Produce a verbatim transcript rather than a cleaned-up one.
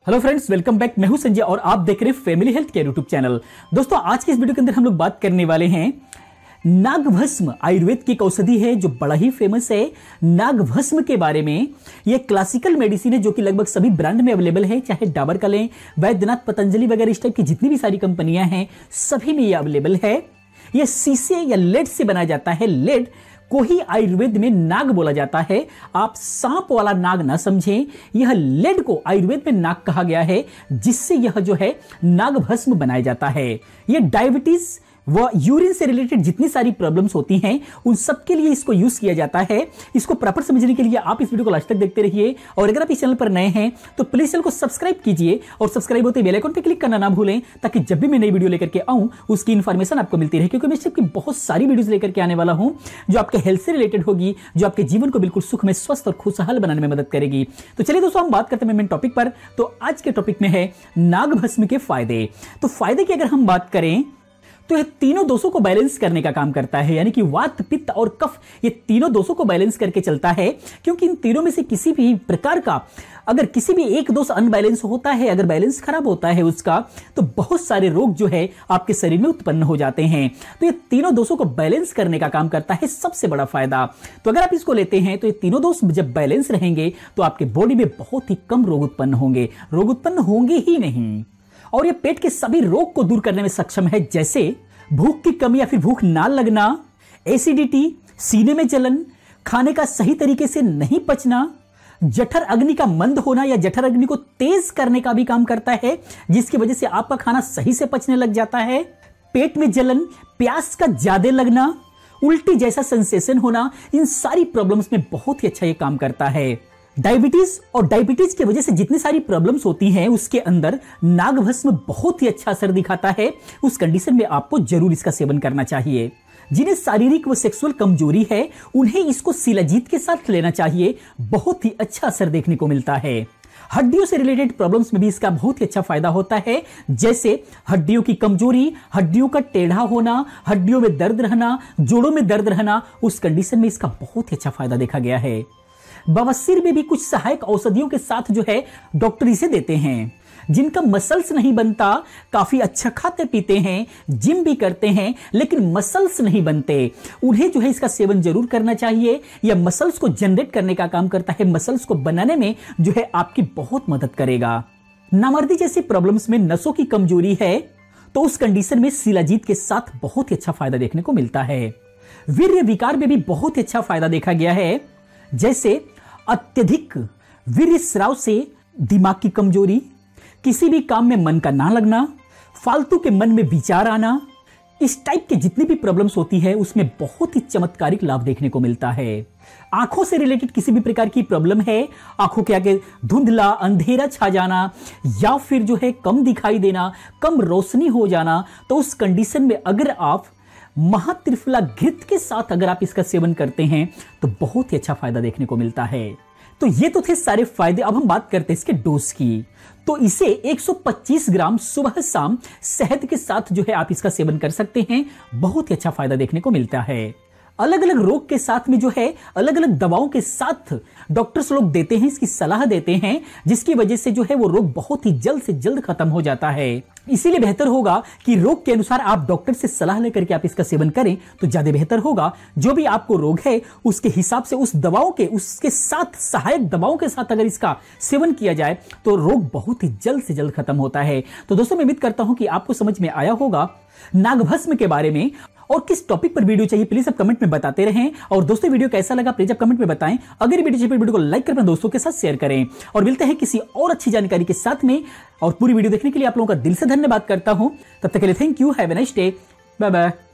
Hello friends, welcome back. मैं हूं संजय और आप देख रहे हैं family health care YouTube channel. दोस्तों, आज के इस वीडियो के अंदर हम लोग बात करने वाले हैं नागभस्म। आयुर्वेद की एक औषधि है जो बड़ा ही फेमस है। नागभस्म के बारे में, ये क्लासिकल मेडिसिन है जो कि लगभग सभी ब्रांड में अवेलेबल है, चाहे डाबर का लें, वैद्यनाथ, पतंजलि वगैरह इस टाइप की जितनी भी सारी कंपनियां हैं सभी में ये अवेलेबल है। यह शीशे या लेड से बनाया जाता है। लेड को ही आयुर्वेद में नाग बोला जाता है। आप सांप वाला नाग ना समझें, यह लेड को आयुर्वेद में नाग कहा गया है, जिससे यह जो है नागभस्म बनाया जाता है। यह डायबिटीज व यूरिन से रिलेटेड जितनी सारी प्रॉब्लम्स होती हैं उन सब के लिए इसको यूज किया जाता है। इसको प्रॉपर समझने के लिए आप इस वीडियो को लास्ट तक देखते रहिए, और अगर आप इस चैनल पर नए हैं तो प्लीज चैनल को सब्सक्राइब कीजिए और सब्सक्राइब होते बेल आइकन पर क्लिक करना ना भूलें, ताकि जब भी मैं नई वीडियो लेकर के आऊं उसकी इन्फॉर्मेशन आपको मिलती रहे। क्योंकि मैं सबकी बहुत सारी वीडियोस लेकर के आने वाला हूं जो आपके हेल्थ से रिलेटेड होगी, जो आपके जीवन को बिल्कुल सुख में, स्वस्थ और खुशहाल बनाने में मदद करेगी। तो चलिए दोस्तों, हम बात करते हैं मेन टॉपिक पर। तो आज के टॉपिक में है नागभस्म के फायदे। तो फायदे की अगर हम बात करें तो यह तीनों दोषों को बैलेंस करने का काम करता है, यानी कि वात, पित्त और कफ, ये तीनों दोषों को बैलेंस करके चलता है। क्योंकि इन तीनों में से किसी भी प्रकार का अगर किसी भी एक दोष अनबैलेंस होता है, अगर बैलेंस खराब होता है उसका, तो बहुत सारे रोग जो है आपके शरीर में उत्पन्न हो जाते हैं। तो ये तीनों दोषों को बैलेंस करने का काम करता है, सबसे बड़ा फायदा। तो अगर आप इसको लेते हैं तो ये तीनों दोष जब बैलेंस रहेंगे तो आपके बॉडी में बहुत ही कम रोग उत्पन्न होंगे, रोग उत्पन्न होंगे ही नहीं। और ये पेट के सभी रोग को दूर करने में सक्षम है, जैसे भूख की कमी या फिर भूख ना लगना, एसिडिटी, सीने में जलन, खाने का सही तरीके से नहीं पचना, जठर अग्नि का मंद होना या जठर अग्नि को तेज करने का भी काम करता है, जिसकी वजह से आपका खाना सही से पचने लग जाता है। पेट में जलन, प्यास का ज्यादा लगना, उल्टी जैसा सेंसेशन होना, इन सारी प्रॉब्लम्स में बहुत ही अच्छा ये काम करता है। डायबिटीज और डायबिटीज की वजह से जितनी सारी प्रॉब्लम्स होती हैं उसके अंदर नागभस्म बहुत ही अच्छा असर दिखाता है। उस कंडीशन में आपको जरूर इसका सेवन करना चाहिए। जिन्हें शारीरिक व सेक्सुअल कमजोरी है उन्हें इसको शिलाजीत के साथ लेना चाहिए, बहुत ही अच्छा असर देखने को मिलता है। हड्डियों से रिलेटेड प्रॉब्लम्स में भी इसका बहुत ही अच्छा फायदा होता है, जैसे हड्डियों की कमजोरी, हड्डियों का टेढ़ा होना, हड्डियों में दर्द रहना, जोड़ों में दर्द रहना, उस कंडीशन में इसका बहुत ही अच्छा फायदा देखा गया है। बवासीर में भी कुछ सहायक औषधियों के साथ जो है डॉक्टर इसे देते हैं। जिनका मसल्स नहीं बनता, काफी अच्छा खाते पीते हैं, जिम भी करते हैं, लेकिन मसल्स नहीं बनते, उन्हें जो है इसका सेवन जरूर करना चाहिए। यह मसल्स को जनरेट करने का काम करता है, मसल्स को बनाने में जो है आपकी बहुत मदद करेगा। नामर्दी जैसी प्रॉब्लम्स में नसों की कमजोरी है तो उस कंडीशन में शिलाजीत के साथ बहुत ही अच्छा फायदा देखने को मिलता है। वीर्य विकार में भी बहुत ही अच्छा फायदा देखा गया है, जैसे अत्यधिक वीर्य स्राव से दिमाग की कमजोरी, किसी भी काम में मन का ना लगना, फालतू के मन में विचार आना, इस टाइप की जितनी भी प्रॉब्लम्स होती है उसमें बहुत ही चमत्कारिक लाभ देखने को मिलता है। आंखों से रिलेटेड किसी भी प्रकार की प्रॉब्लम है, आंखों के आगे धुंधला अंधेरा छा जाना या फिर जो है कम दिखाई देना, कम रोशनी हो जाना, तो उस कंडीशन में अगर आप महात्रिफला घृत के साथ अगर आप इसका सेवन करते हैं तो बहुत ही अच्छा फायदा देखने को मिलता है। तो ये तो थे सारे फायदे। अब हम बात करते हैं इसके डोज की। तो इसे एक सौ पच्चीस ग्राम सुबह शाम शहद के साथ जो है आप इसका सेवन कर सकते हैं, बहुत ही अच्छा फायदा देखने को मिलता है। अलग अलग रोग के साथ में जो है अलग अलग दवाओं के साथ डॉक्टर्स लोग देते हैं, इसकी सलाह देते हैं, जिसकी वजह से जो है वो रोग बहुत ही जल्द से जल्द खत्म हो जाता है। इसीलिए बेहतर होगा कि रोग के अनुसार आप डॉक्टर से सलाह लेकर के आप इसका सेवन करें तो ज्यादा बेहतर होगा। जो भी आपको रोग है उसके हिसाब से उस दवाओं के उसके साथ सहायक दवाओं के साथ अगर इसका सेवन किया जाए तो रोग बहुत ही जल्द से जल्द खत्म होता है। तो दोस्तों, मैं उम्मीद करता हूं कि आपको समझ में आया होगा नागभस्म के बारे में। और किस टॉपिक पर वीडियो चाहिए प्लीज आप कमेंट में बताते रहें। और दोस्तों, वीडियो कैसा लगा प्लीज आप कमेंट में बताएं। अगर वीडियो चाहिए वीडियो को लाइक कर अपने दोस्तों के साथ शेयर करें। और मिलते हैं किसी और अच्छी जानकारी के साथ में। और पूरी वीडियो देखने के लिए आप लोगों का दिल से धन्यवाद करता हूं। तब तक के लिए thank you, have a nice day, bye bye.